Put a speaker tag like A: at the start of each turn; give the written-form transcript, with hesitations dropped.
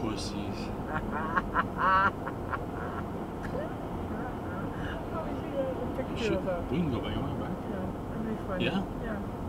A: Pussies.
B: We can go back on my back.
A: Yeah, that'd be funny.
B: Yeah?
A: Yeah.